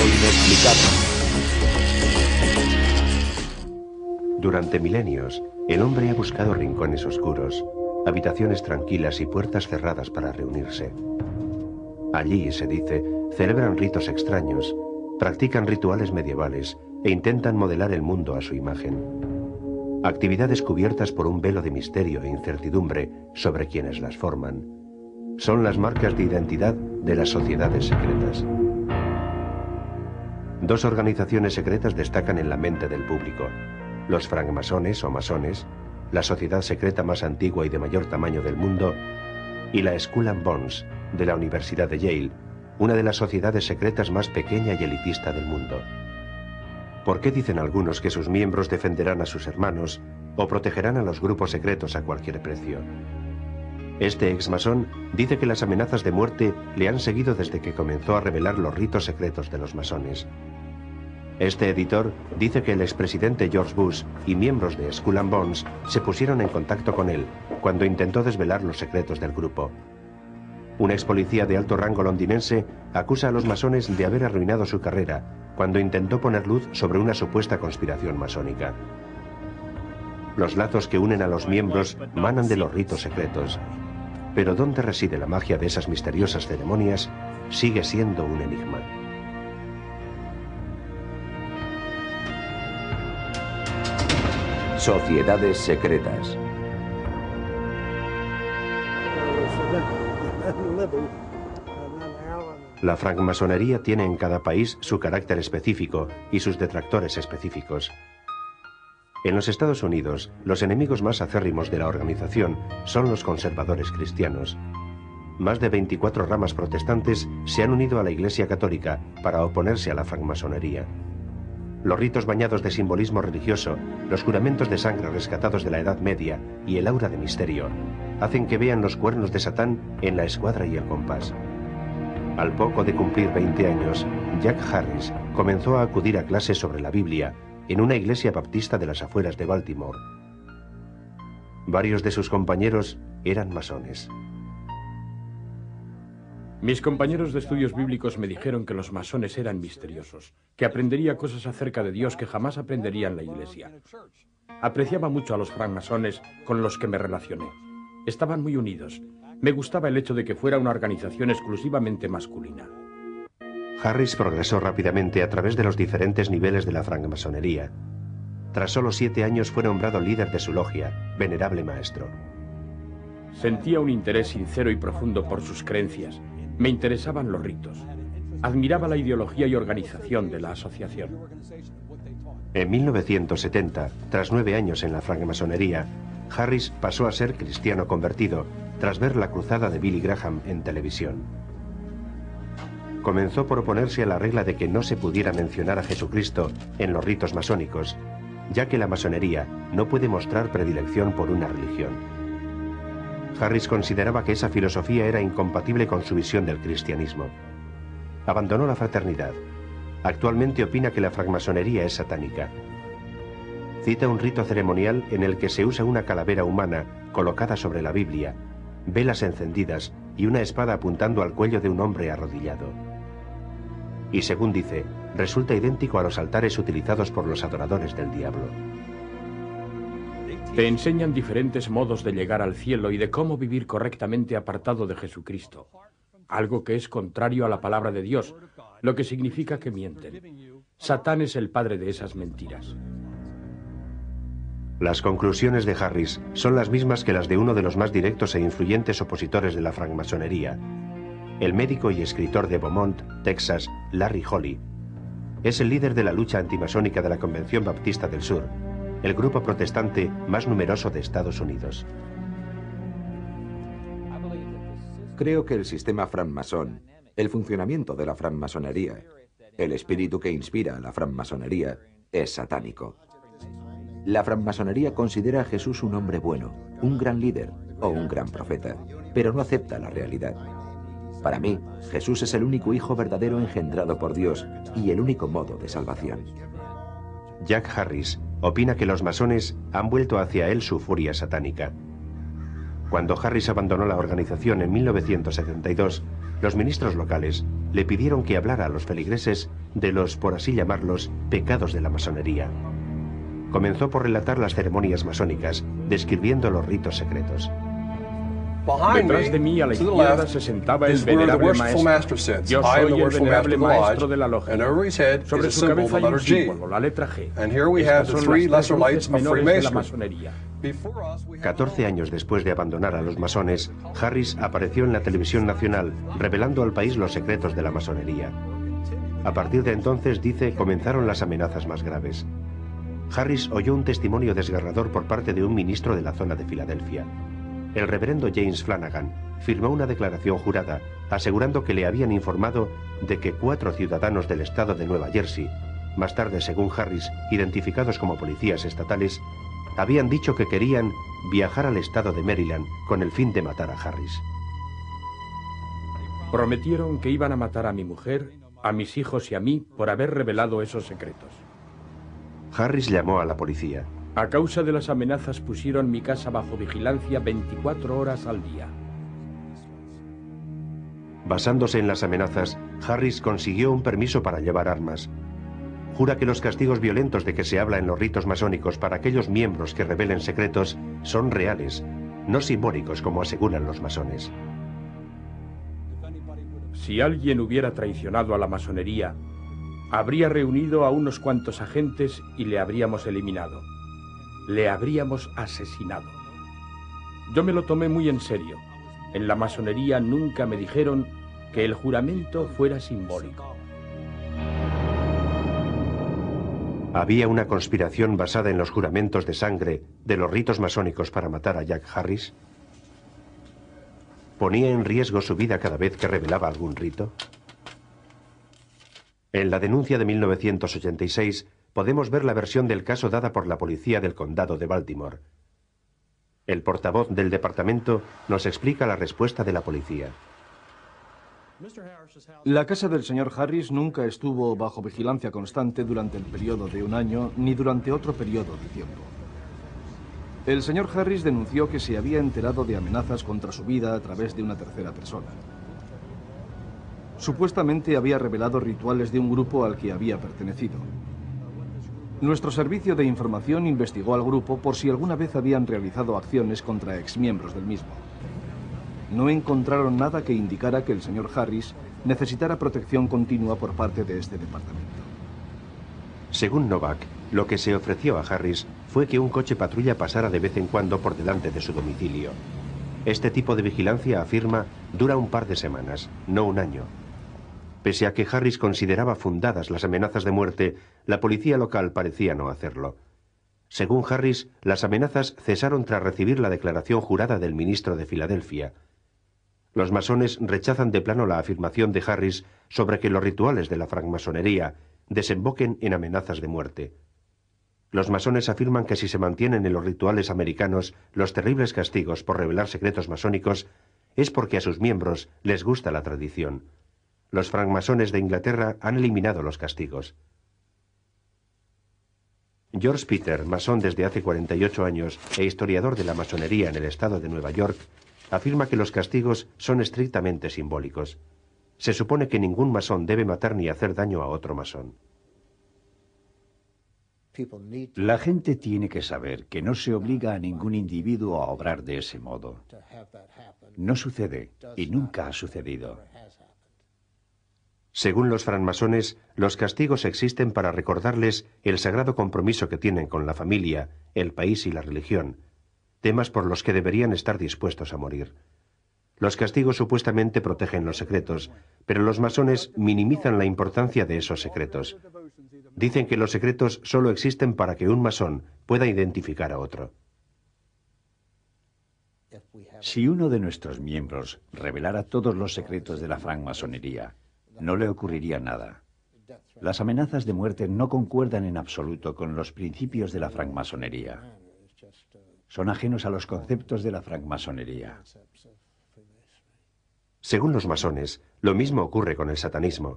inexplicable. Durante milenios, el hombre ha buscado rincones oscuros, habitaciones tranquilas y puertas cerradas para reunirse. Allí, se dice, celebran ritos extraños, practican rituales medievales e intentan modelar el mundo a su imagen. Actividades cubiertas por un velo de misterio e incertidumbre sobre quienes las forman. Son las marcas de identidad de las sociedades secretas. Dos organizaciones secretas destacan en la mente del público: los francmasones o masones, la sociedad secreta más antigua y de mayor tamaño del mundo, y la Skull and Bones, de la Universidad de Yale, una de las sociedades secretas más pequeña y elitista del mundo. ¿Por qué dicen algunos que sus miembros defenderán a sus hermanos o protegerán a los grupos secretos a cualquier precio? Este ex-masón dice que las amenazas de muerte le han seguido desde que comenzó a revelar los ritos secretos de los masones. Este editor dice que el expresidente George Bush y miembros de Skull and Bones se pusieron en contacto con él cuando intentó desvelar los secretos del grupo. Un ex policía de alto rango londinense acusa a los masones de haber arruinado su carrera cuando intentó poner luz sobre una supuesta conspiración masónica. Los lazos que unen a los miembros manan de los ritos secretos, pero ¿dónde reside la magia de esas misteriosas ceremonias? Sigue siendo un enigma. Sociedades secretas. La francmasonería tiene en cada país su carácter específico y sus detractores específicos. En los Estados Unidos, los enemigos más acérrimos de la organización son los conservadores cristianos. Más de 24 ramas protestantes se han unido a la Iglesia Católica para oponerse a la francmasonería. Los ritos bañados de simbolismo religioso, los juramentos de sangre rescatados de la Edad Media y el aura de misterio hacen que vean los cuernos de Satán en la escuadra y el compás. Al poco de cumplir 20 años, Jack Harris comenzó a acudir a clases sobre la Biblia en una iglesia baptista de las afueras de Baltimore. Varios de sus compañeros eran masones. Mis compañeros de estudios bíblicos me dijeron que los masones eran misteriosos, que aprendería cosas acerca de Dios que jamás aprendería en la iglesia. Apreciaba mucho a los francmasones con los que me relacioné. Estaban muy unidos. Me gustaba el hecho de que fuera una organización exclusivamente masculina. Harris progresó rápidamente a través de los diferentes niveles de la francmasonería. Tras solo 7 años fue nombrado líder de su logia, venerable maestro. Sentía un interés sincero y profundo por sus creencias. Me interesaban los ritos. Admiraba la ideología y organización de la asociación. En 1970, tras 9 años en la francmasonería, Harris pasó a ser cristiano convertido tras ver la cruzada de Billy Graham en televisión. Comenzó por oponerse a la regla de que no se pudiera mencionar a Jesucristo en los ritos masónicos, ya que la masonería no puede mostrar predilección por una religión. Harris consideraba que esa filosofía era incompatible con su visión del cristianismo. Abandonó la fraternidad. Actualmente opina que la francmasonería es satánica. Cita un rito ceremonial en el que se usa una calavera humana colocada sobre la Biblia, velas encendidas y una espada apuntando al cuello de un hombre arrodillado. Y según dice, resulta idéntico a los altares utilizados por los adoradores del diablo. Te enseñan diferentes modos de llegar al cielo y de cómo vivir correctamente apartado de Jesucristo, algo que es contrario a la palabra de Dios, lo que significa que mienten. Satán es el padre de esas mentiras. Las conclusiones de Harris son las mismas que las de uno de los más directos e influyentes opositores de la francmasonería, el médico y escritor de Beaumont, Texas, Larry Holly. Es el líder de la lucha antimasónica de la Convención Baptista del Sur, el grupo protestante más numeroso de Estados Unidos. Creo que el sistema francmasón, el funcionamiento de la francmasonería, el espíritu que inspira a la francmasonería, es satánico. La francmasonería considera a Jesús un hombre bueno, un gran líder o un gran profeta, pero no acepta la realidad. Para mí, Jesús es el único hijo verdadero engendrado por Dios y el único modo de salvación. Jack Harris opina que los masones han vuelto hacia él su furia satánica. Cuando Harris abandonó la organización en 1972, los ministros locales le pidieron que hablara a los feligreses de los, por así llamarlos, pecados de la masonería. Comenzó por relatar las ceremonias masónicas, describiendo los ritos secretos. Detrás de mí, a la izquierda, se sentaba el venerable maestro. Yo soy el venerable maestro de la logia. Sobre su cabeza hay un símbolo, la letra G. Estas son las 3 luces menores de la masonería. 14 años después de abandonar a los masones, Harris apareció en la televisión nacional, revelando al país los secretos de la masonería. A partir de entonces, dice, comenzaron las amenazas más graves. Harris oyó un testimonio desgarrador por parte de un ministro de la zona de Filadelfia. El reverendo James Flanagan firmó una declaración jurada asegurando que le habían informado de que 4 ciudadanos del estado de Nueva Jersey, más tarde, según Harris, identificados como policías estatales, habían dicho que querían viajar al estado de Maryland con el fin de matar a Harris. Prometieron que iban a matar a mi mujer, a mis hijos y a mí por haber revelado esos secretos. Harris llamó a la policía. A causa de las amenazas pusieron mi casa bajo vigilancia 24 horas al día. Basándose en las amenazas, Harris consiguió un permiso para llevar armas. Jura que los castigos violentos de que se habla en los ritos masónicos para aquellos miembros que revelen secretos son reales, no simbólicos como aseguran los masones. Si alguien hubiera traicionado a la masonería, habría reunido a unos cuantos agentes y le habríamos eliminado. Le habríamos asesinado. Yo me lo tomé muy en serio. En la masonería nunca me dijeron que el juramento fuera simbólico. ¿Había una conspiración basada en los juramentos de sangre de los ritos masónicos para matar a Jack Harris? ¿Ponía en riesgo su vida cada vez que revelaba algún rito? En la denuncia de 1986 podemos ver la versión del caso dada por la policía del condado de Baltimore. El portavoz del departamento nos explica la respuesta de la policía. La casa del señor Harris nunca estuvo bajo vigilancia constante durante el periodo de un año ni durante otro periodo de tiempo. El señor Harris denunció que se había enterado de amenazas contra su vida a través de una tercera persona. Supuestamente había revelado rituales de un grupo al que había pertenecido. Nuestro servicio de información investigó al grupo por si alguna vez habían realizado acciones contra exmiembros del mismo. No encontraron nada que indicara que el señor Harris necesitara protección continua por parte de este departamento. Según Novak, lo que se ofreció a Harris fue que un coche patrulla pasara de vez en cuando por delante de su domicilio. Este tipo de vigilancia, afirma, dura un par de semanas, no un año. Pese a que Harris consideraba fundadas las amenazas de muerte, la policía local parecía no hacerlo. Según Harris, las amenazas cesaron tras recibir la declaración jurada del ministro de Filadelfia. Los masones rechazan de plano la afirmación de Harris sobre que los rituales de la francmasonería desemboquen en amenazas de muerte. Los masones afirman que si se mantienen en los rituales americanos los terribles castigos por revelar secretos masónicos, es porque a sus miembros les gusta la tradición. Los francmasones de Inglaterra han eliminado los castigos. George Peter, masón desde hace 48 años e historiador de la masonería en el estado de Nueva York, afirma que los castigos son estrictamente simbólicos. Se supone que ningún masón debe matar ni hacer daño a otro masón. La gente tiene que saber que no se obliga a ningún individuo a obrar de ese modo. No sucede y nunca ha sucedido. Según los francmasones, los castigos existen para recordarles el sagrado compromiso que tienen con la familia, el país y la religión, temas por los que deberían estar dispuestos a morir. Los castigos supuestamente protegen los secretos, pero los masones minimizan la importancia de esos secretos. Dicen que los secretos solo existen para que un masón pueda identificar a otro. Si uno de nuestros miembros revelara todos los secretos de la francmasonería, no le ocurriría nada. Las amenazas de muerte no concuerdan en absoluto con los principios de la francmasonería. Son ajenos a los conceptos de la francmasonería. Según los masones, lo mismo ocurre con el satanismo.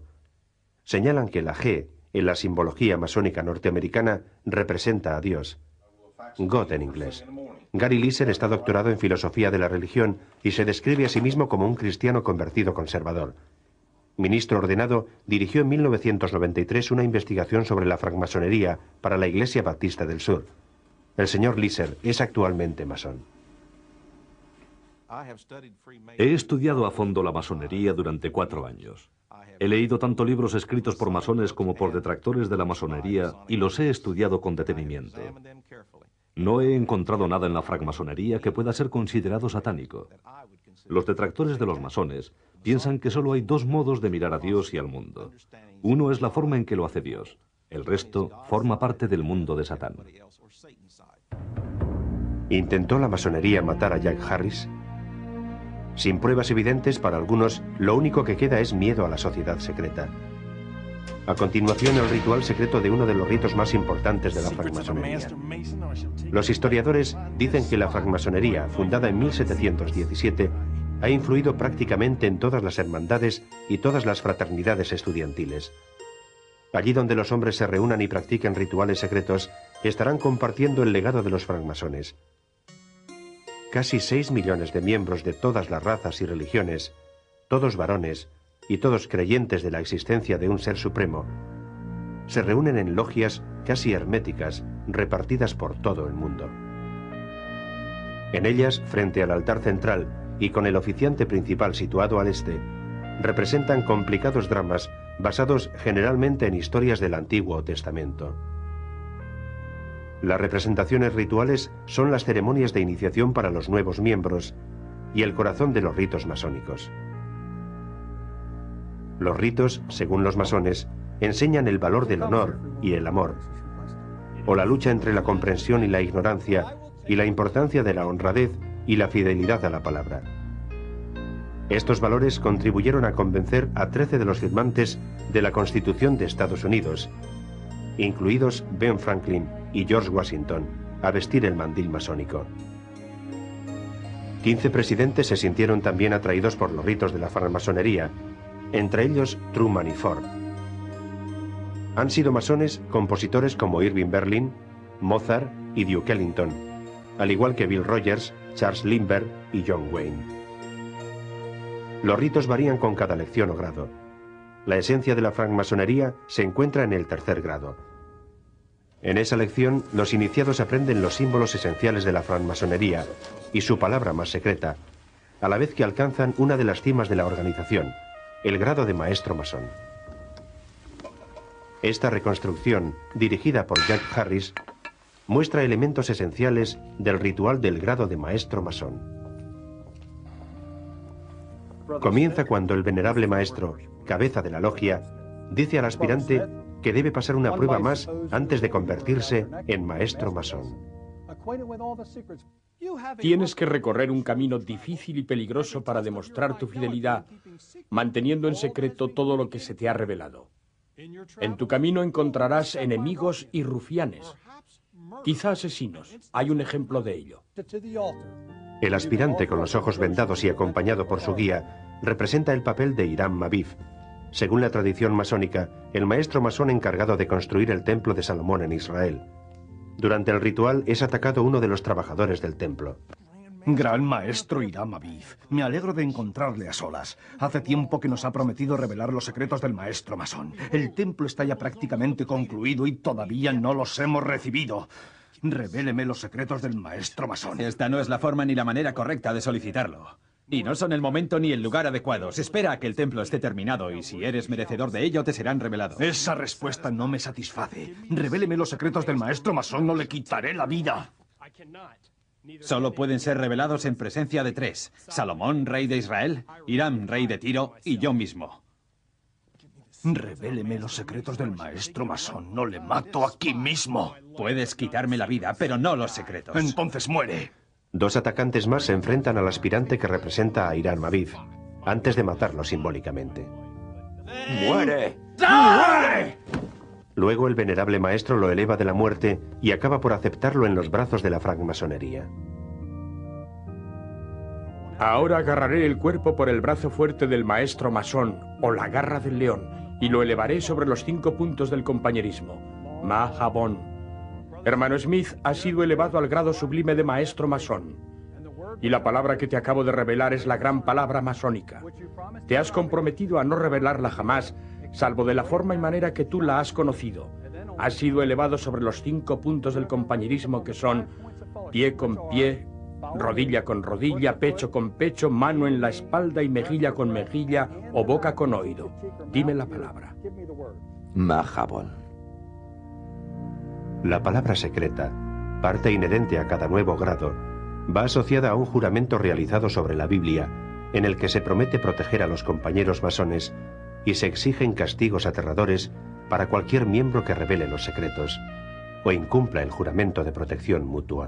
Señalan que la G, en la simbología masónica norteamericana, representa a Dios. God en inglés. Gary Liser está doctorado en filosofía de la religión y se describe a sí mismo como un cristiano convertido conservador. Ministro ordenado, dirigió en 1993 una investigación sobre la francmasonería para la Iglesia Baptista del Sur. El señor Liser es actualmente masón. He estudiado a fondo la masonería durante 4 años. He leído tanto libros escritos por masones como por detractores de la masonería y los he estudiado con detenimiento. No he encontrado nada en la francmasonería que pueda ser considerado satánico. Los detractores de los masones piensan que solo hay 2 modos de mirar a Dios y al mundo. Uno es la forma en que lo hace Dios. El resto forma parte del mundo de Satán. ¿Intentó la masonería matar a Jack Harris? Sin pruebas evidentes, para algunos, lo único que queda es miedo a la sociedad secreta. A continuación, el ritual secreto de uno de los ritos más importantes de la francmasonería. Los historiadores dicen que la francmasonería, fundada en 1717, ha influido prácticamente en todas las hermandades y todas las fraternidades estudiantiles. Allí donde los hombres se reúnan y practiquen rituales secretos, estarán compartiendo el legado de los francmasones. Casi 6 millones de miembros de todas las razas y religiones, todos varones y todos creyentes de la existencia de un ser supremo, se reúnen en logias casi herméticas repartidas por todo el mundo. En ellas, frente al altar central y con el oficiante principal situado al este, representan complicados dramas basados generalmente en historias del Antiguo Testamento. Las representaciones rituales son las ceremonias de iniciación para los nuevos miembros y el corazón de los ritos masónicos. Los ritos, según los masones, enseñan el valor del honor y el amor, o la lucha entre la comprensión y la ignorancia, y la importancia de la honradez y la fidelidad a la palabra. Estos valores contribuyeron a convencer a 13 de los firmantes de la Constitución de Estados Unidos, incluidos Ben Franklin y George Washington, a vestir el mandil masónico. 15 presidentes se sintieron también atraídos por los ritos de la francmasonería, entre ellos Truman y Ford. Han sido masones compositores como Irving Berlin, Mozart y Duke Ellington, al igual que Bill Rogers, Charles Lindbergh y John Wayne. Los ritos varían con cada lección o grado. La esencia de la francmasonería se encuentra en el 3er grado. En esa lección, los iniciados aprenden los símbolos esenciales de la francmasonería y su palabra más secreta, a la vez que alcanzan una de las cimas de la organización, el grado de maestro masón. Esta reconstrucción, dirigida por Jack Harris, muestra elementos esenciales del ritual del grado de maestro masón. Comienza cuando el venerable maestro, cabeza de la logia, dice al aspirante que debe pasar una prueba más antes de convertirse en maestro masón. Tienes que recorrer un camino difícil y peligroso para demostrar tu fidelidad, manteniendo en secreto todo lo que se te ha revelado. En tu camino encontrarás enemigos y rufianes, quizá asesinos. Hay un ejemplo de ello. El aspirante, con los ojos vendados y acompañado por su guía, representa el papel de Hiram Aviv, según la tradición masónica, el maestro masón encargado de construir el templo de Salomón en Israel. Durante el ritual es atacado uno de los trabajadores del templo. Gran maestro Hiram Aviv, me alegro de encontrarle a solas. Hace tiempo que nos ha prometido revelar los secretos del maestro masón. El templo está ya prácticamente concluido y todavía no los hemos recibido. Revéleme los secretos del maestro masón. Esta no es la forma ni la manera correcta de solicitarlo. Y no son el momento ni el lugar adecuados. Espera a que el templo esté terminado y si eres merecedor de ello te serán revelados. Esa respuesta no me satisface. Revéleme los secretos del maestro masón, no le quitaré la vida. Solo pueden ser revelados en presencia de 3. Salomón, rey de Israel, Hiram, rey de Tiro, y yo mismo. Revéleme los secretos del maestro masón, no le mato aquí mismo. Puedes quitarme la vida, pero no los secretos. Entonces muere. 2 atacantes más se enfrentan al aspirante que representa a Hiram Aviv, antes de matarlo simbólicamente. ¡Muere! ¡Muere! Luego el venerable maestro lo eleva de la muerte y acaba por aceptarlo en los brazos de la francmasonería. Ahora agarraré el cuerpo por el brazo fuerte del maestro masón, o la garra del león, y lo elevaré sobre los 5 puntos del compañerismo. Mahabon. Hermano Smith, has sido elevado al grado sublime de maestro masón. Y la palabra que te acabo de revelar es la gran palabra masónica. Te has comprometido a no revelarla jamás, salvo de la forma y manera que tú la has conocido. Has sido elevado sobre los 5 puntos del compañerismo que son pie con pie, rodilla con rodilla, pecho con pecho, mano en la espalda y mejilla con mejilla o boca con oído. Dime la palabra. Mahabon. La palabra secreta, parte inherente a cada nuevo grado, va asociada a un juramento realizado sobre la Biblia, en el que se promete proteger a los compañeros masones y se exigen castigos aterradores para cualquier miembro que revele los secretos o incumpla el juramento de protección mutua.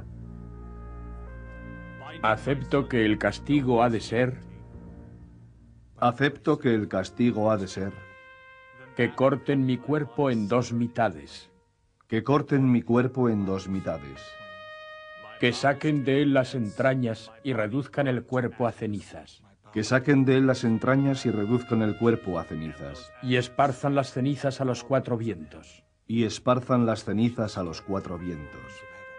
Acepto que el castigo ha de ser... Acepto que el castigo ha de ser... Que corten mi cuerpo en 2 mitades. Que corten mi cuerpo en 2 mitades. Que saquen de él las entrañas y reduzcan el cuerpo a cenizas. Que saquen de él las entrañas y reduzcan el cuerpo a cenizas. Y esparzan las cenizas a los 4 vientos. Y esparzan las cenizas a los 4 vientos.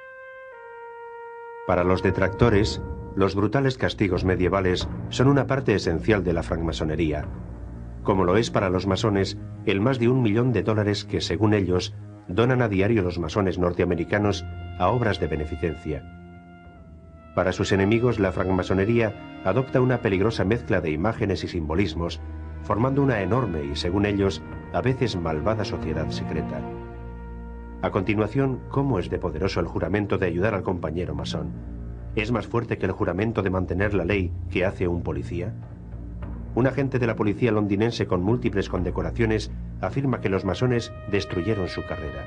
Para los detractores, los brutales castigos medievales son una parte esencial de la francmasonería, como lo es para los masones el más de $1 millón que, según ellos, donan a diario los masones norteamericanos a obras de beneficencia. Para sus enemigos, la francmasonería adopta una peligrosa mezcla de imágenes y simbolismos, formando una enorme y, según ellos, a veces malvada sociedad secreta. A continuación, ¿cómo es de poderoso el juramento de ayudar al compañero masón? ¿Es más fuerte que el juramento de mantener la ley que hace un policía? Un agente de la policía londinense con múltiples condecoraciones afirma que los masones destruyeron su carrera.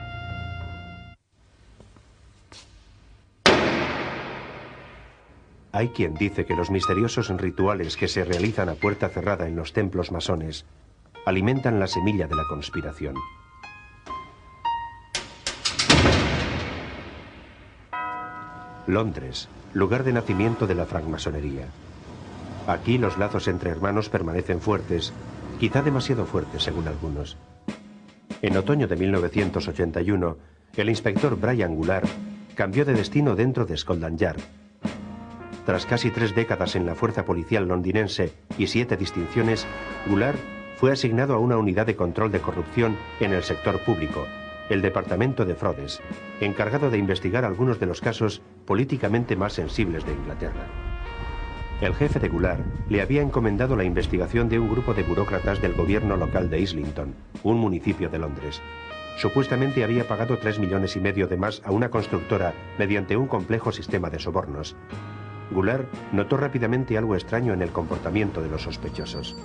Hay quien dice que los misteriosos rituales que se realizan a puerta cerrada en los templos masones alimentan la semilla de la conspiración. Londres, lugar de nacimiento de la francmasonería. Aquí los lazos entre hermanos permanecen fuertes, quizá demasiado fuertes según algunos. En otoño de 1981, el inspector Brian Goulart cambió de destino dentro de Scotland Yard. Tras casi 3 décadas en la fuerza policial londinense y 7 distinciones, Goulart fue asignado a una unidad de control de corrupción en el sector público, el Departamento de Fraudes, encargado de investigar algunos de los casos políticamente más sensibles de Inglaterra. El jefe de Goulart le había encomendado la investigación de un grupo de burócratas del gobierno local de Islington, un municipio de Londres. Supuestamente había pagado 3,5 millones de más a una constructora mediante un complejo sistema de sobornos. Goulart notó rápidamente algo extraño en el comportamiento de los sospechosos.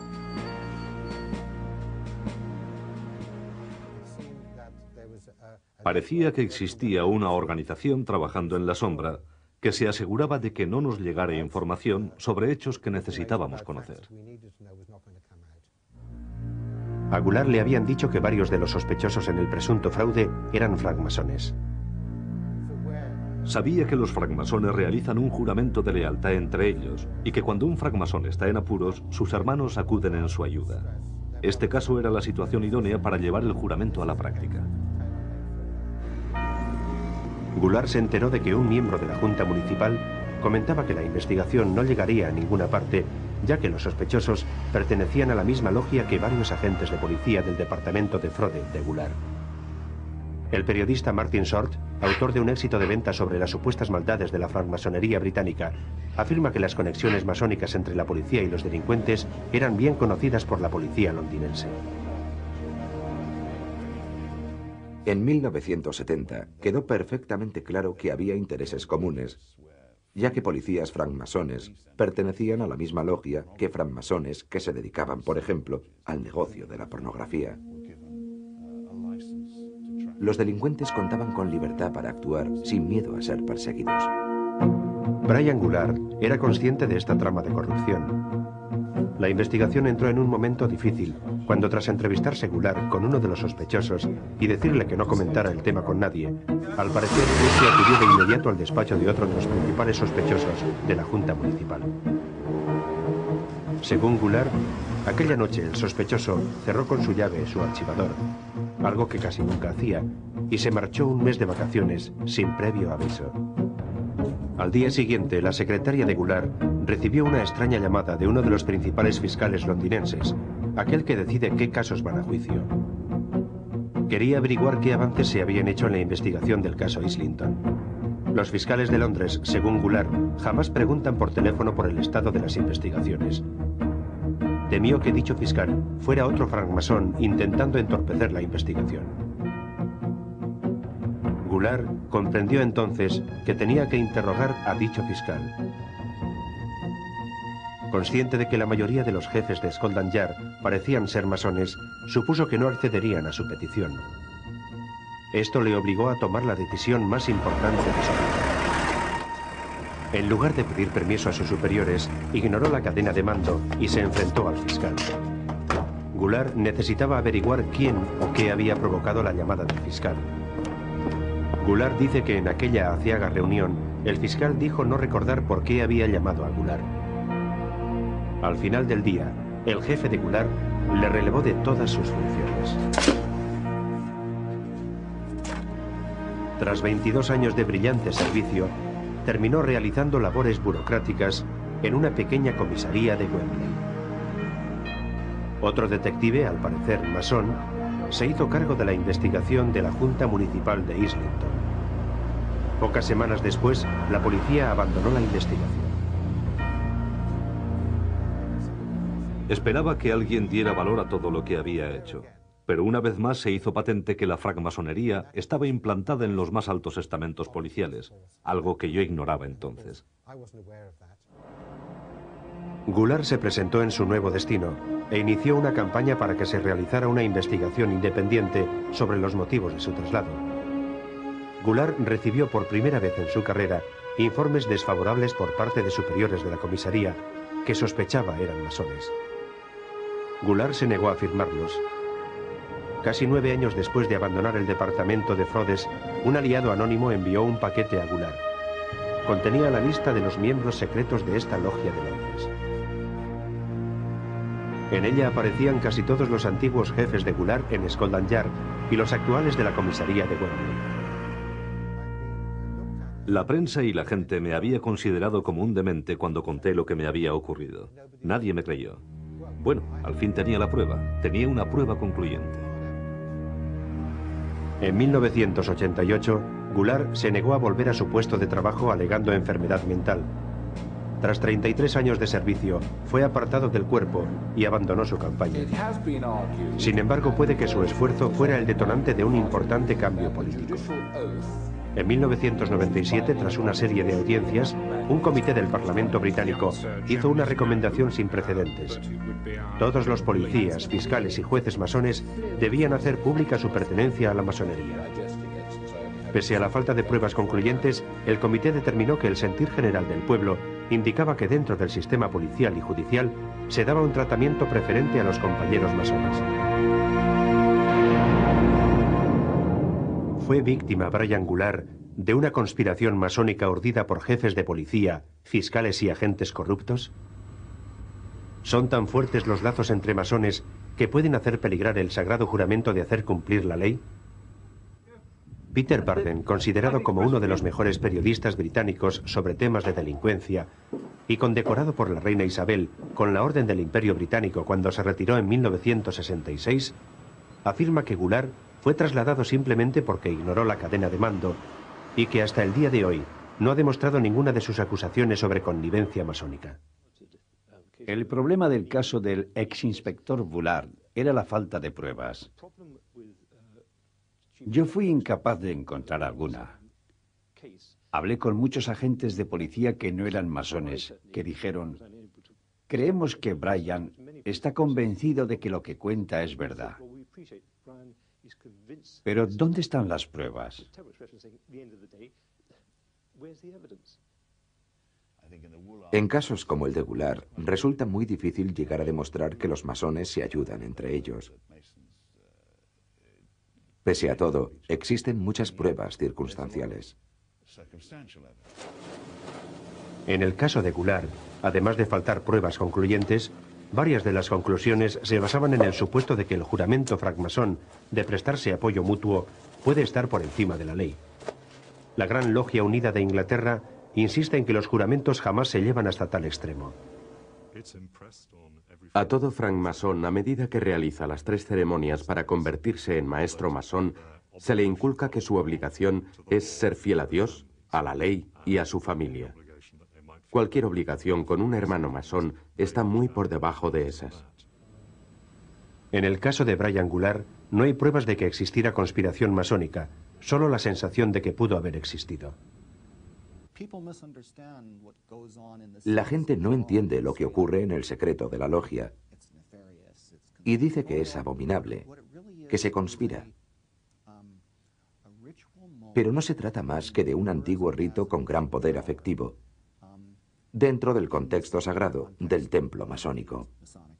Parecía que existía una organización trabajando en la sombra que se aseguraba de que no nos llegara información sobre hechos que necesitábamos conocer. A Goulart le habían dicho que varios de los sospechosos en el presunto fraude eran francmasones. Sabía que los francmasones realizan un juramento de lealtad entre ellos y que cuando un francmasón está en apuros, sus hermanos acuden en su ayuda. Este caso era la situación idónea para llevar el juramento a la práctica. Goulart se enteró de que un miembro de la Junta Municipal comentaba que la investigación no llegaría a ninguna parte, ya que los sospechosos pertenecían a la misma logia que varios agentes de policía del Departamento de Fraude de Goulart. El periodista Martin Short, autor de un éxito de venta sobre las supuestas maldades de la francmasonería británica, afirma que las conexiones masónicas entre la policía y los delincuentes eran bien conocidas por la policía londinense. En 1970 quedó perfectamente claro que había intereses comunes, ya que policías francmasones pertenecían a la misma logia que francmasones que se dedicaban, por ejemplo, al negocio de la pornografía. Los delincuentes contaban con libertad para actuar sin miedo a ser perseguidos. Brian Goulart era consciente de esta trama de corrupción. La investigación entró en un momento difícil, cuando tras entrevistarse Goulart con uno de los sospechosos y decirle que no comentara el tema con nadie, al parecer este acudió de inmediato al despacho de otro de los principales sospechosos de la Junta Municipal. Según Goulart, aquella noche el sospechoso cerró con su llave su archivador, algo que casi nunca hacía, y se marchó un mes de vacaciones sin previo aviso. Al día siguiente, la secretaria de Goulart recibió una extraña llamada de uno de los principales fiscales londinenses, aquel que decide qué casos van a juicio. Quería averiguar qué avances se habían hecho en la investigación del caso Islington. Los fiscales de Londres, según Goulart, jamás preguntan por teléfono por el estado de las investigaciones. Temió que dicho fiscal fuera otro francmasón intentando entorpecer la investigación. Goulart comprendió entonces que tenía que interrogar a dicho fiscal. Consciente de que la mayoría de los jefes de Scotland Yard parecían ser masones, supuso que no accederían a su petición. Esto le obligó a tomar la decisión más importante de su vida. En lugar de pedir permiso a sus superiores, ignoró la cadena de mando y se enfrentó al fiscal. Goulart necesitaba averiguar quién o qué había provocado la llamada del fiscal. Goulart dice que en aquella aciaga reunión, el fiscal dijo no recordar por qué había llamado a Goulart. Al final del día, el jefe de Goulart le relevó de todas sus funciones. Tras 22 años de brillante servicio, terminó realizando labores burocráticas en una pequeña comisaría de Wembley. Otro detective, al parecer masón, se hizo cargo de la investigación de la Junta Municipal de Islington. Pocas semanas después, la policía abandonó la investigación. Esperaba que alguien diera valor a todo lo que había hecho, pero una vez más se hizo patente que la francmasonería estaba implantada en los más altos estamentos policiales, algo que yo ignoraba entonces. Goulart se presentó en su nuevo destino e inició una campaña para que se realizara una investigación independiente sobre los motivos de su traslado. Goulart recibió por primera vez en su carrera informes desfavorables por parte de superiores de la comisaría que sospechaba eran masones. Goulart se negó a firmarlos. Casi 9 años después de abandonar el departamento de Frodes, un aliado anónimo envió un paquete a Goulart. Contenía la lista de los miembros secretos de esta logia de Londres. En ella aparecían casi todos los antiguos jefes de Goulart en Scotland Yard y los actuales de la comisaría de Wembley. La prensa y la gente me había considerado como un demente cuando conté lo que me había ocurrido. Nadie me creyó. Bueno, al fin tenía la prueba. Tenía una prueba concluyente. En 1988, Goulart se negó a volver a su puesto de trabajo alegando enfermedad mental. Tras 33 años de servicio, fue apartado del cuerpo y abandonó su campaña. Sin embargo, puede que su esfuerzo fuera el detonante de un importante cambio político. En 1997, tras una serie de audiencias, un comité del Parlamento británico hizo una recomendación sin precedentes. Todos los policías, fiscales y jueces masones debían hacer pública su pertenencia a la masonería. Pese a la falta de pruebas concluyentes, el comité determinó que el sentir general del pueblo indicaba que dentro del sistema policial y judicial se daba un tratamiento preferente a los compañeros masones. ¿Fue víctima Brian Goulart de una conspiración masónica urdida por jefes de policía, fiscales y agentes corruptos? ¿Son tan fuertes los lazos entre masones que pueden hacer peligrar el sagrado juramento de hacer cumplir la ley? Peter Barden, considerado como uno de los mejores periodistas británicos sobre temas de delincuencia y condecorado por la reina Isabel con la Orden del Imperio Británico cuando se retiró en 1966, afirma que Goulart fue trasladado simplemente porque ignoró la cadena de mando y que hasta el día de hoy no ha demostrado ninguna de sus acusaciones sobre connivencia masónica. El problema del caso del exinspector Goulart era la falta de pruebas. Yo fui incapaz de encontrar alguna. Hablé con muchos agentes de policía que no eran masones, que dijeron: creemos que Brian está convencido de que lo que cuenta es verdad. Pero ¿dónde están las pruebas? En casos como el de Goulart, resulta muy difícil llegar a demostrar que los masones se ayudan entre ellos. Pese a todo, existen muchas pruebas circunstanciales. En el caso de Goulart, además de faltar pruebas concluyentes, varias de las conclusiones se basaban en el supuesto de que el juramento francmasón de prestarse apoyo mutuo puede estar por encima de la ley. La Gran Logia Unida de Inglaterra insiste en que los juramentos jamás se llevan hasta tal extremo. A todo francmasón, a medida que realiza las 3 ceremonias para convertirse en maestro masón, se le inculca que su obligación es ser fiel a Dios, a la ley y a su familia. Cualquier obligación con un hermano masón está muy por debajo de esas. En el caso de Brian Goulart, no hay pruebas de que existiera conspiración masónica, solo la sensación de que pudo haber existido. La gente no entiende lo que ocurre en el secreto de la logia y dice que es abominable, que se conspira. Pero no se trata más que de un antiguo rito con gran poder afectivo, dentro del contexto sagrado del templo masónico.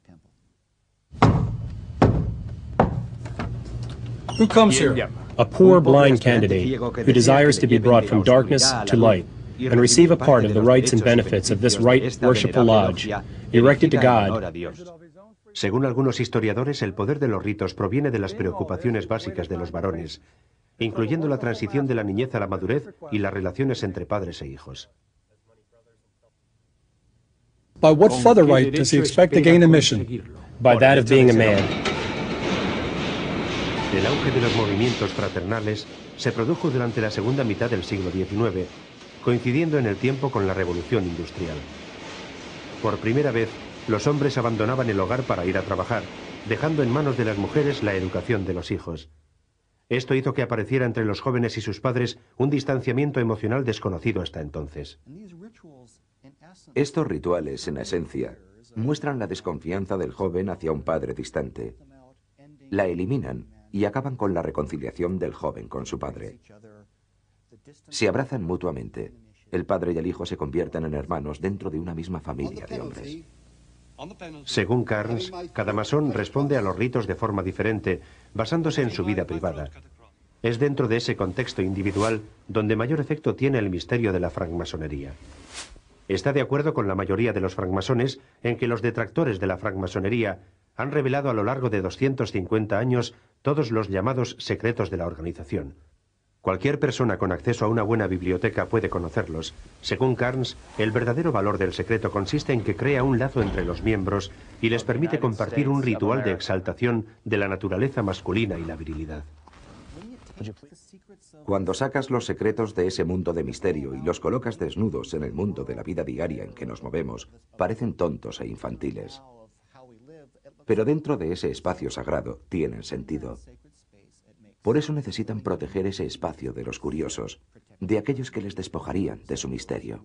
Who comes here? A poor blind candidate who desires to be brought from darkness to light and receive a part of the rights and benefits of this right worshipful lodge, erected to God. Según algunos historiadores, el poder de los ritos proviene de las preocupaciones básicas de los varones, incluyendo la transición de la niñez a la madurez y las relaciones entre padres e hijos. By what further right does he expect to gain admission? By that of being a man. El auge de los movimientos fraternales se produjo durante la segunda mitad del siglo XIX, coincidiendo en el tiempo con la Revolución Industrial. Por primera vez, los hombres abandonaban el hogar para ir a trabajar, dejando en manos de las mujeres la educación de los hijos. Esto hizo que apareciera entre los jóvenes y sus padres un distanciamiento emocional desconocido hasta entonces. Estos rituales, en esencia, muestran la desconfianza del joven hacia un padre distante. La eliminan y acaban con la reconciliación del joven con su padre. Se abrazan mutuamente. El padre y el hijo se convierten en hermanos dentro de una misma familia de hombres. Según Carnes, cada masón responde a los ritos de forma diferente, basándose en su vida privada. Es dentro de ese contexto individual donde mayor efecto tiene el misterio de la francmasonería. Está de acuerdo con la mayoría de los francmasones en que los detractores de la francmasonería han revelado a lo largo de 250 años todos los llamados secretos de la organización. Cualquier persona con acceso a una buena biblioteca puede conocerlos. Según Carnes, el verdadero valor del secreto consiste en que crea un lazo entre los miembros y les permite compartir un ritual de exaltación de la naturaleza masculina y la virilidad. Cuando sacas los secretos de ese mundo de misterio y los colocas desnudos en el mundo de la vida diaria en que nos movemos, parecen tontos e infantiles. Pero dentro de ese espacio sagrado tienen sentido. Por eso necesitan proteger ese espacio de los curiosos, de aquellos que les despojarían de su misterio.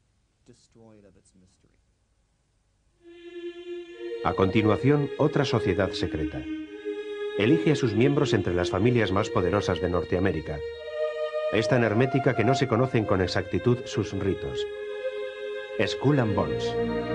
A continuación, otra sociedad secreta. Elige a sus miembros entre las familias más poderosas de Norteamérica. Es tan hermética que no se conocen con exactitud sus ritos. Skull and Bones.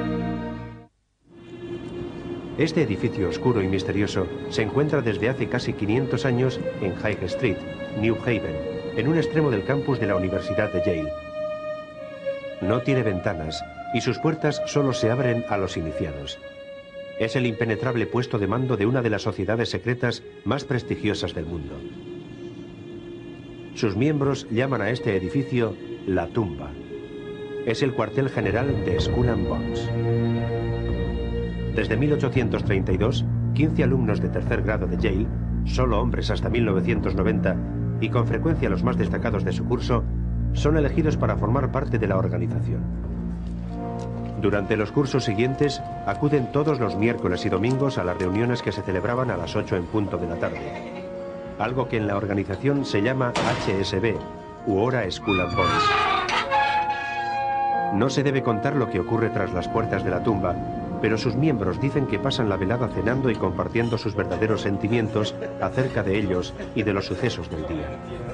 Este edificio oscuro y misterioso se encuentra desde hace casi 500 años en High Street, New Haven, en un extremo del campus de la Universidad de Yale. No tiene ventanas y sus puertas solo se abren a los iniciados. Es el impenetrable puesto de mando de una de las sociedades secretas más prestigiosas del mundo. Sus miembros llaman a este edificio la tumba. Es el cuartel general de Skull and Bones. Desde 1832, 15 alumnos de tercer grado de Yale, solo hombres hasta 1990, y con frecuencia los más destacados de su curso, son elegidos para formar parte de la organización. Durante los cursos siguientes, acuden todos los miércoles y domingos a las reuniones que se celebraban a las 8 en punto de la tarde. Algo que en la organización se llama HSB, u Hora Skull and Bones. No se debe contar lo que ocurre tras las puertas de la tumba, pero sus miembros dicen que pasan la velada cenando y compartiendo sus verdaderos sentimientos acerca de ellos y de los sucesos del día.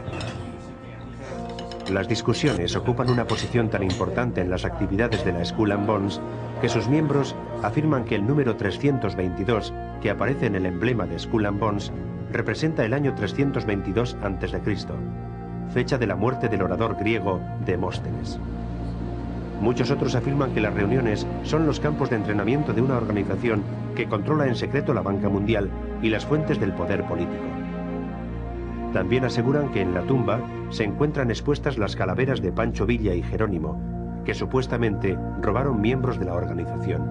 Las discusiones ocupan una posición tan importante en las actividades de la Skull and Bones que sus miembros afirman que el número 322, que aparece en el emblema de Skull and Bones, representa el año 322 a.C., fecha de la muerte del orador griego Demóstenes. Muchos otros afirman que las reuniones son los campos de entrenamiento de una organización que controla en secreto la banca mundial y las fuentes del poder político. También aseguran que en la tumba se encuentran expuestas las calaveras de Pancho Villa y Jerónimo, que supuestamente robaron miembros de la organización.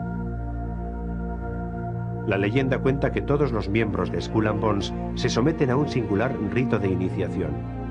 La leyenda cuenta que todos los miembros de Skull and Bones se someten a un singular rito de iniciación.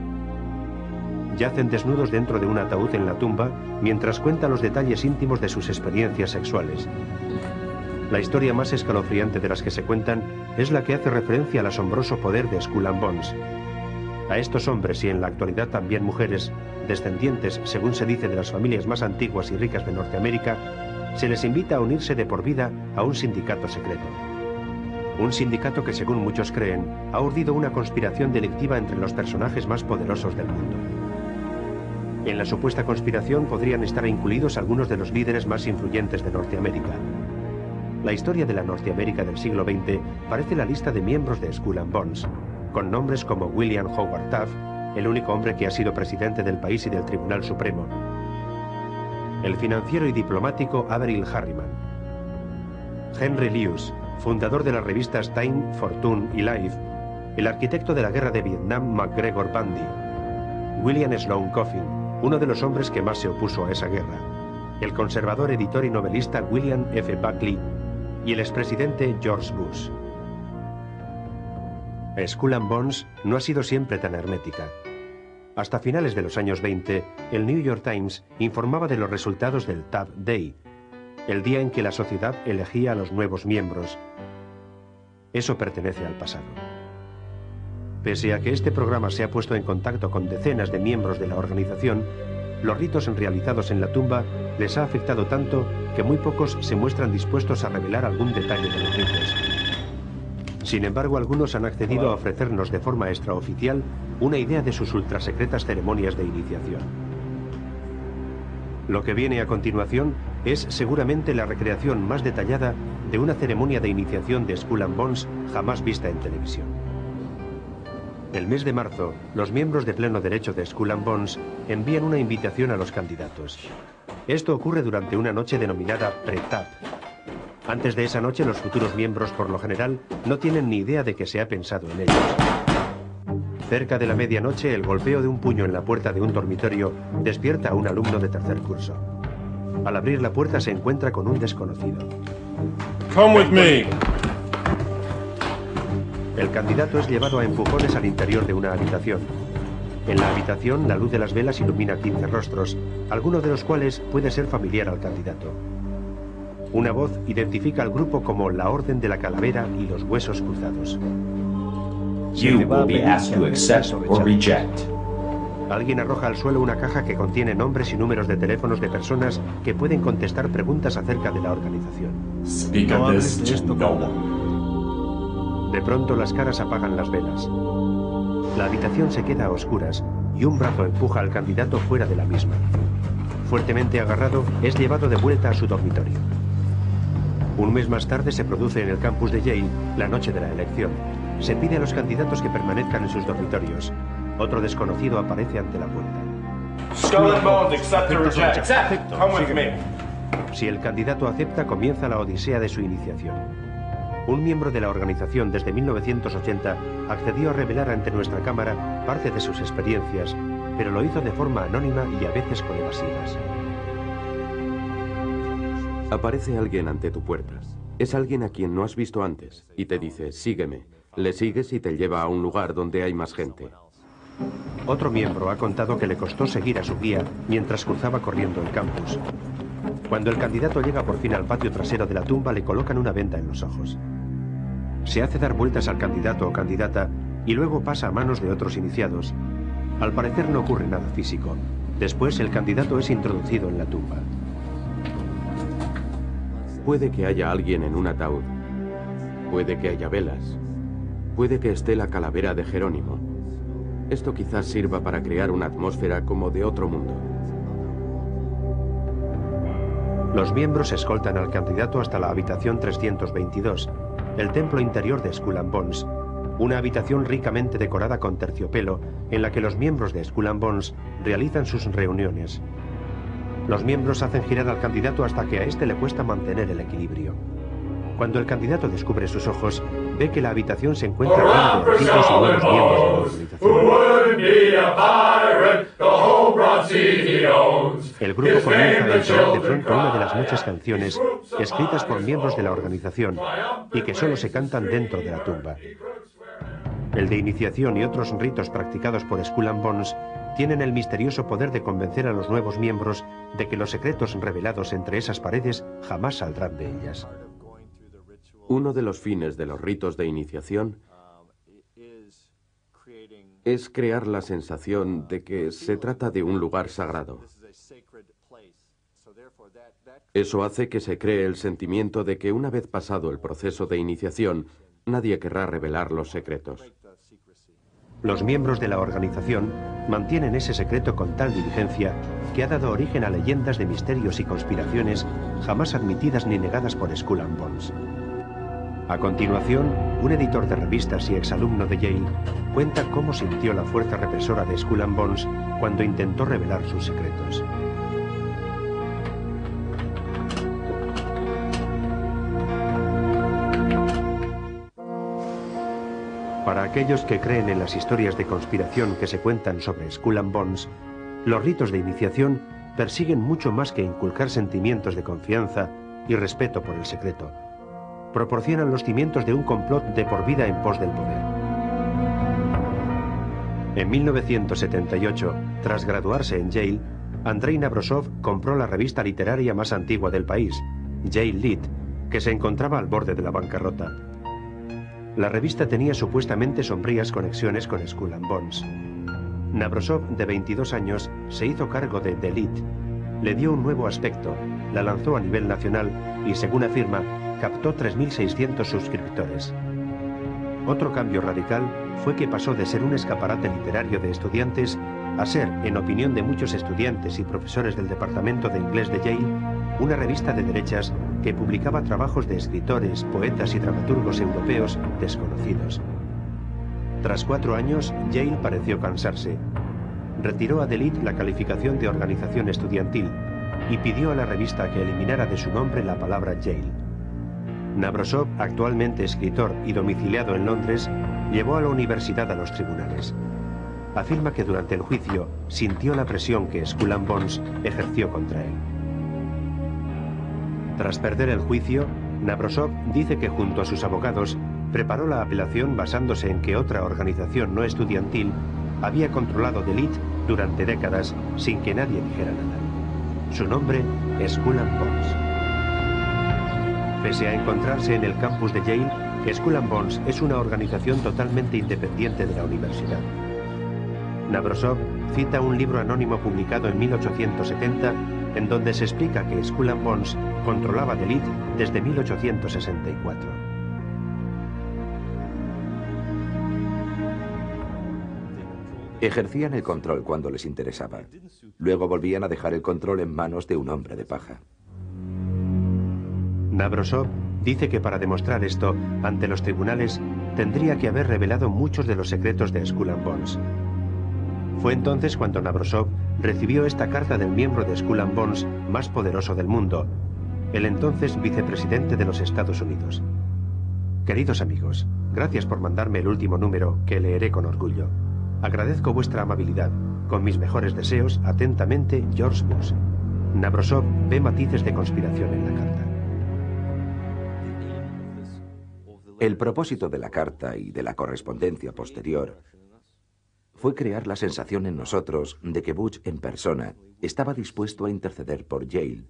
Yacen desnudos dentro de un ataúd en la tumba mientras cuentan los detalles íntimos de sus experiencias sexuales. La historia más escalofriante de las que se cuentan es la que hace referencia al asombroso poder de Skull and Bones. A estos hombres, y en la actualidad también mujeres, descendientes, según se dice, de las familias más antiguas y ricas de Norteamérica, se les invita a unirse de por vida a un sindicato secreto. Un sindicato que, según muchos creen, ha urdido una conspiración delictiva entre los personajes más poderosos del mundo. En la supuesta conspiración podrían estar incluidos algunos de los líderes más influyentes de Norteamérica. La historia de la Norteamérica del siglo XX parece la lista de miembros de Skull and Bones, con nombres como William Howard Taft, el único hombre que ha sido presidente del país y del Tribunal Supremo, el financiero y diplomático Averell Harriman, Henry Luce, fundador de las revistas Time, Fortune y Life, el arquitecto de la guerra de Vietnam MacGregor Bundy, William Sloane Coffin, uno de los hombres que más se opuso a esa guerra, el conservador editor y novelista William F. Buckley y el expresidente George Bush. Skull and Bones no ha sido siempre tan hermética. Hasta finales de los años 20, el New York Times informaba de los resultados del Tab Day, el día en que la sociedad elegía a los nuevos miembros. Eso pertenece al pasado. Pese a que este programa se ha puesto en contacto con decenas de miembros de la organización, los ritos realizados en la tumba les ha afectado tanto que muy pocos se muestran dispuestos a revelar algún detalle de los ritos. Sin embargo, algunos han accedido a ofrecernos de forma extraoficial una idea de sus ultrasecretas ceremonias de iniciación. Lo que viene a continuación es seguramente la recreación más detallada de una ceremonia de iniciación de Skull and Bones jamás vista en televisión. El mes de marzo, los miembros de pleno derecho de Skull and Bones envían una invitación a los candidatos. Esto ocurre durante una noche denominada pre-Tab. Antes de esa noche, los futuros miembros, por lo general, no tienen ni idea de que se ha pensado en ellos. Cerca de la medianoche, el golpeo de un puño en la puerta de un dormitorio despierta a un alumno de tercer curso. Al abrir la puerta se encuentra con un desconocido. Come with me. El candidato es llevado a empujones al interior de una habitación. En la habitación, la luz de las velas ilumina 15 rostros, alguno de los cuales puede ser familiar al candidato. Una voz identifica al grupo como la Orden de la Calavera y los Huesos Cruzados. You will be asked to accept or reject. Alguien arroja al suelo una caja que contiene nombres y números de teléfonos de personas que pueden contestar preguntas acerca de la organización. Speak of this to no one. De pronto las caras apagan las velas. La habitación se queda a oscuras y un brazo empuja al candidato fuera de la misma. Fuertemente agarrado, es llevado de vuelta a su dormitorio. Un mes más tarde se produce en el campus de Yale la noche de la elección. Se pide a los candidatos que permanezcan en sus dormitorios. Otro desconocido aparece ante la puerta. Skull and Bones, accept or reject. Accept. Come with me. Si el candidato acepta, comienza la odisea de su iniciación. Un miembro de la organización desde 1980 accedió a revelar ante nuestra cámara parte de sus experiencias, pero lo hizo de forma anónima y a veces con evasivas. Aparece alguien ante tu puerta. Es alguien a quien no has visto antes y te dice, sígueme. Le sigues y te lleva a un lugar donde hay más gente. Otro miembro ha contado que le costó seguir a su guía mientras cruzaba corriendo el campus. Cuando el candidato llega por fin al patio trasero de la tumba, le colocan una venda en los ojos. Se hace dar vueltas al candidato o candidata y luego pasa a manos de otros iniciados. Al parecer no ocurre nada físico. Después el candidato es introducido en la tumba. Puede que haya alguien en un ataúd. Puede que haya velas. Puede que esté la calavera de Jerónimo. Esto quizás sirva para crear una atmósfera como de otro mundo. Los miembros escoltan al candidato hasta la habitación 322, el templo interior de Skull and Bones, una habitación ricamente decorada con terciopelo en la que los miembros de Skull and Bones realizan sus reuniones. Los miembros hacen girar al candidato hasta que a este le cuesta mantener el equilibrio. Cuando el candidato descubre sus ojos, ve que la habitación se encuentra llena de antiguos y nuevos miembros de la organización. El grupo comienza a entonar de pronto una de las muchas canciones escritas por miembros de la organización y que solo se cantan dentro de la tumba. El de iniciación y otros ritos practicados por Skull and Bones tienen el misterioso poder de convencer a los nuevos miembros de que los secretos revelados entre esas paredes jamás saldrán de ellas. Uno de los fines de los ritos de iniciación es crear la sensación de que se trata de un lugar sagrado. Eso hace que se cree el sentimiento de que una vez pasado el proceso de iniciación, nadie querrá revelar los secretos. Los miembros de la organización mantienen ese secreto con tal diligencia que ha dado origen a leyendas de misterios y conspiraciones jamás admitidas ni negadas por Skull and Bones. A continuación, un editor de revistas y exalumno de Yale cuenta cómo sintió la fuerza represora de Skull and Bones cuando intentó revelar sus secretos. Para aquellos que creen en las historias de conspiración que se cuentan sobre Skull and Bones, los ritos de iniciación persiguen mucho más que inculcar sentimientos de confianza y respeto por el secreto. Proporcionan los cimientos de un complot de por vida en pos del poder. En 1978, tras graduarse en Yale, Andrei Navrosov compró la revista literaria más antigua del país, Yale Lit, que se encontraba al borde de la bancarrota. La revista tenía supuestamente sombrías conexiones con Skull and Bones. Navrosov, de 22 años, se hizo cargo de The Lit, le dio un nuevo aspecto, la lanzó a nivel nacional y, según afirma, captó 3.600 suscriptores. Otro cambio radical fue que pasó de ser un escaparate literario de estudiantes a ser, en opinión de muchos estudiantes y profesores del departamento de inglés de Yale, una revista de derechas que publicaba trabajos de escritores, poetas y dramaturgos europeos desconocidos. Tras 4 años, Yale pareció cansarse. Retiró a The Lit la calificación de organización estudiantil y pidió a la revista que eliminara de su nombre la palabra Yale. Navrosov, actualmente escritor y domiciliado en Londres, llevó a la universidad a los tribunales. Afirma que durante el juicio sintió la presión que Skull and Bones ejerció contra él. Tras perder el juicio, Navrosov dice que junto a sus abogados preparó la apelación basándose en que otra organización no estudiantil había controlado The Lit durante décadas sin que nadie dijera nada. Su nombre es Skull and Bones. Pese a encontrarse en el campus de Yale, Skull and Bones es una organización totalmente independiente de la universidad. Navrosov cita un libro anónimo publicado en 1870 en donde se explica que Skull and Bones controlaba The Lit desde 1864. Ejercían el control cuando les interesaba. Luego volvían a dejar el control en manos de un hombre de paja. Navrosov dice que para demostrar esto ante los tribunales tendría que haber revelado muchos de los secretos de Skull and Bones. Fue entonces cuando Navrosov recibió esta carta del miembro de Skull and Bones más poderoso del mundo, el entonces vicepresidente de los Estados Unidos. Queridos amigos, gracias por mandarme el último número que leeré con orgullo. Agradezco vuestra amabilidad. Con mis mejores deseos, atentamente, George Bush. Navrosov ve matices de conspiración en la carta. El propósito de la carta y de la correspondencia posterior fue crear la sensación en nosotros de que Bush en persona estaba dispuesto a interceder por Yale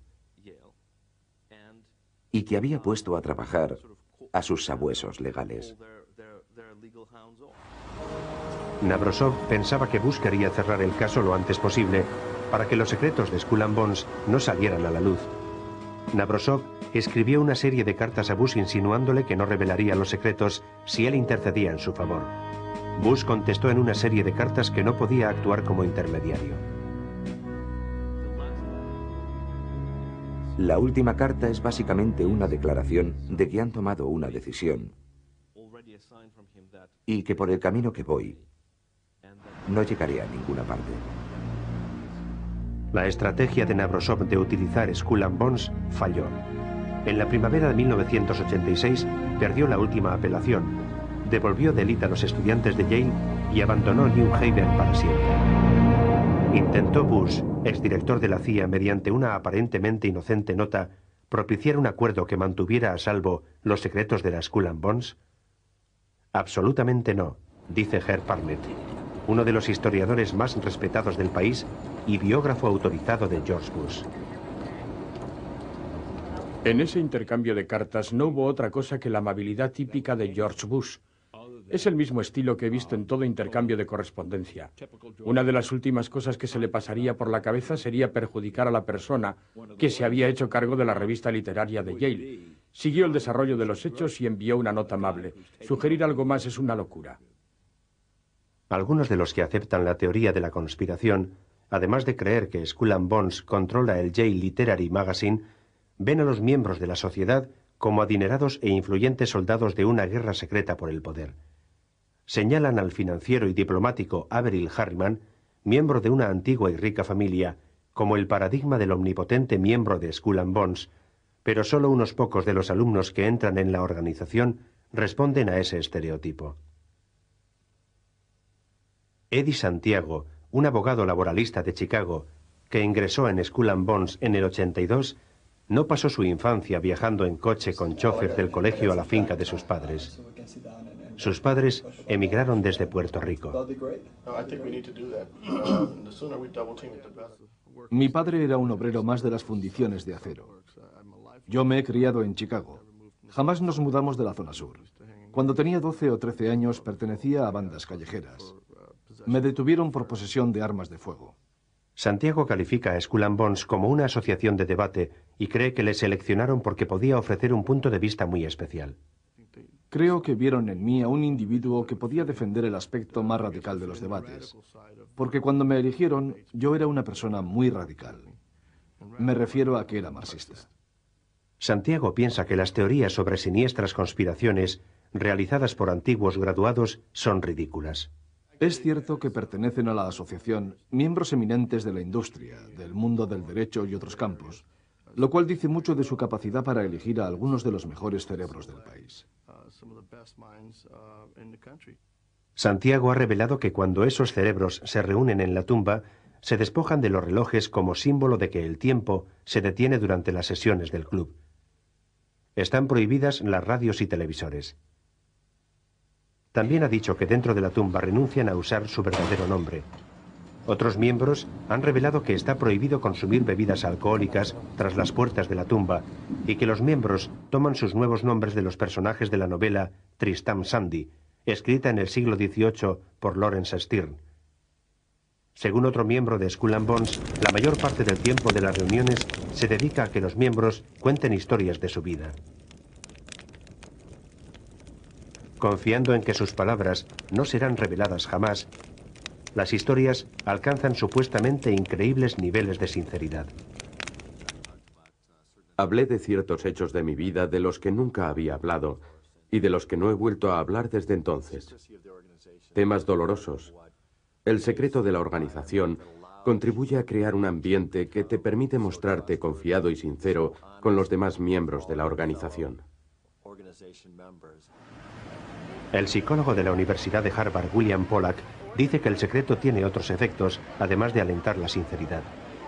y que había puesto a trabajar a sus sabuesos legales. Navrosov pensaba que Bush quería cerrar el caso lo antes posible para que los secretos de Skull and Bones no salieran a la luz. Navrosov escribió una serie de cartas a Bush insinuándole que no revelaría los secretos si él intercedía en su favor. Bush contestó en una serie de cartas que no podía actuar como intermediario. La última carta es básicamente una declaración de que han tomado una decisión y que por el camino que voy no llegaré a ninguna parte. La estrategia de Navratilov de utilizar Skull and Bones falló. En la primavera de 1986 perdió la última apelación, devolvió DELIT a los estudiantes de Yale y abandonó New Haven para siempre. Intentó Bush, exdirector de la CIA, mediante una aparentemente inocente nota, propiciar un acuerdo que mantuviera a salvo los secretos de la Skull and Bones. Absolutamente no, dice Herb Parnett, uno de los historiadores más respetados del país y biógrafo autorizado de George Bush. En ese intercambio de cartas no hubo otra cosa que la amabilidad típica de George Bush. Es el mismo estilo que he visto en todo intercambio de correspondencia. Una de las últimas cosas que se le pasaría por la cabeza sería perjudicar a la persona que se había hecho cargo de la revista literaria de Yale. Siguió el desarrollo de los hechos y envió una nota amable. Sugerir algo más es una locura. Algunos de los que aceptan la teoría de la conspiración, además de creer que Skull and Bones controla el Yale Literary Magazine, ven a los miembros de la sociedad como adinerados e influyentes soldados de una guerra secreta por el poder. Señalan al financiero y diplomático Averill Harriman, miembro de una antigua y rica familia, como el paradigma del omnipotente miembro de Skull and Bones, pero solo unos pocos de los alumnos que entran en la organización responden a ese estereotipo. Eddie Santiago, un abogado laboralista de Chicago, que ingresó en Skull and Bones en el 82, no pasó su infancia viajando en coche con chofer del colegio a la finca de sus padres. Sus padres emigraron desde Puerto Rico. Mi padre era un obrero más de las fundiciones de acero. Yo me he criado en Chicago. Jamás nos mudamos de la zona sur. Cuando tenía 12 o 13 años pertenecía a bandas callejeras. Me detuvieron por posesión de armas de fuego. Santiago califica a Skull and Bones como una asociación de debate y cree que le seleccionaron porque podía ofrecer un punto de vista muy especial. Creo que vieron en mí a un individuo que podía defender el aspecto más radical de los debates, porque cuando me eligieron yo era una persona muy radical. Me refiero a que era marxista. Santiago piensa que las teorías sobre siniestras conspiraciones realizadas por antiguos graduados son ridículas. Es cierto que pertenecen a la asociación miembros eminentes de la industria, del mundo del derecho y otros campos, lo cual dice mucho de su capacidad para elegir a algunos de los mejores cerebros del país. Santiago ha revelado que cuando esos cerebros se reúnen en la tumba, se despojan de los relojes como símbolo de que el tiempo se detiene durante las sesiones del club. Están prohibidas las radios y televisores. También ha dicho que dentro de la tumba renuncian a usar su verdadero nombre. Otros miembros han revelado que está prohibido consumir bebidas alcohólicas tras las puertas de la tumba y que los miembros toman sus nuevos nombres de los personajes de la novela Tristram Shandy, escrita en el siglo XVIII por Lawrence Sterne. Según otro miembro de Skull and Bones, la mayor parte del tiempo de las reuniones se dedica a que los miembros cuenten historias de su vida. Confiando en que sus palabras no serán reveladas jamás, las historias alcanzan supuestamente increíbles niveles de sinceridad. Hablé de ciertos hechos de mi vida de los que nunca había hablado y de los que no he vuelto a hablar desde entonces. Temas dolorosos. El secreto de la organización contribuye a crear un ambiente que te permite mostrarte confiado y sincero con los demás miembros de la organización. El psicólogo de la Universidad de Harvard, William Pollack, dice que el secreto tiene otros efectos, además de alentar la sinceridad.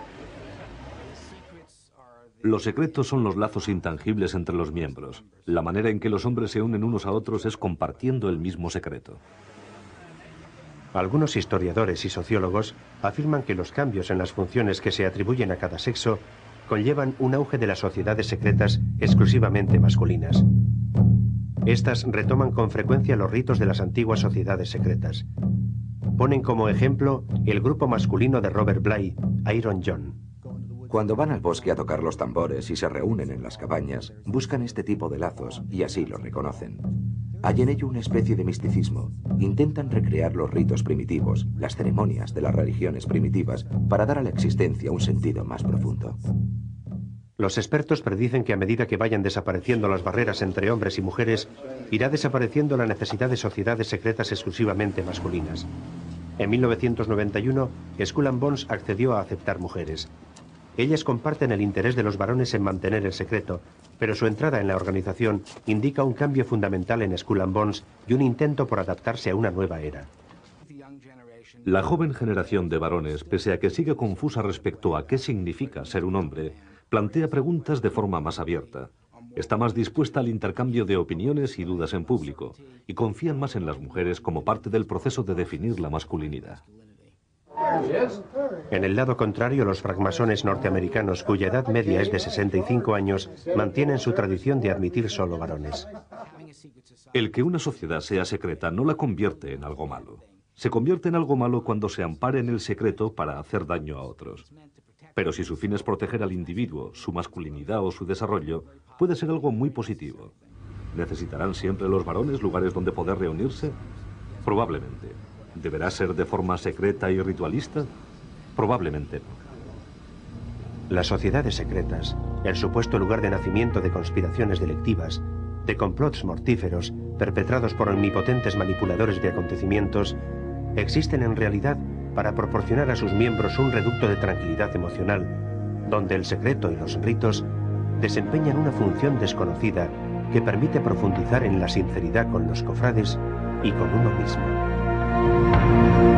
Los secretos son los lazos intangibles entre los miembros. La manera en que los hombres se unen unos a otros es compartiendo el mismo secreto. Algunos historiadores y sociólogos afirman que los cambios en las funciones que se atribuyen a cada sexo conllevan un auge de las sociedades secretas exclusivamente masculinas. Estas retoman con frecuencia los ritos de las antiguas sociedades secretas. Ponen como ejemplo el grupo masculino de Robert Bly, Iron John. Cuando van al bosque a tocar los tambores y se reúnen en las cabañas, buscan este tipo de lazos y así los reconocen. Hay en ello una especie de misticismo. Intentan recrear los ritos primitivos, las ceremonias de las religiones primitivas, para dar a la existencia un sentido más profundo. Los expertos predicen que a medida que vayan desapareciendo las barreras entre hombres y mujeres, irá desapareciendo la necesidad de sociedades secretas exclusivamente masculinas. En 1991, Skull and Bones accedió a aceptar mujeres. Ellas comparten el interés de los varones en mantener el secreto, pero su entrada en la organización indica un cambio fundamental en Skull and Bones y un intento por adaptarse a una nueva era. La joven generación de varones, pese a que sigue confusa respecto a qué significa ser un hombre, plantea preguntas de forma más abierta. Está más dispuesta al intercambio de opiniones y dudas en público, y confían más en las mujeres como parte del proceso de definir la masculinidad. En el lado contrario, los francmasones norteamericanos, cuya edad media es de 65 años, mantienen su tradición de admitir solo varones. El que una sociedad sea secreta no la convierte en algo malo. Se convierte en algo malo cuando se ampara en el secreto para hacer daño a otros. Pero si su fin es proteger al individuo, su masculinidad o su desarrollo, puede ser algo muy positivo. ¿Necesitarán siempre los varones lugares donde poder reunirse? Probablemente. ¿Deberá ser de forma secreta y ritualista? Probablemente no. Las sociedades secretas, el supuesto lugar de nacimiento de conspiraciones delictivas, de complots mortíferos perpetrados por omnipotentes manipuladores de acontecimientos, existen en realidad para proporcionar a sus miembros un reducto de tranquilidad emocional, donde el secreto y los ritos desempeñan una función desconocida que permite profundizar en la sinceridad con los cofrades y con uno mismo.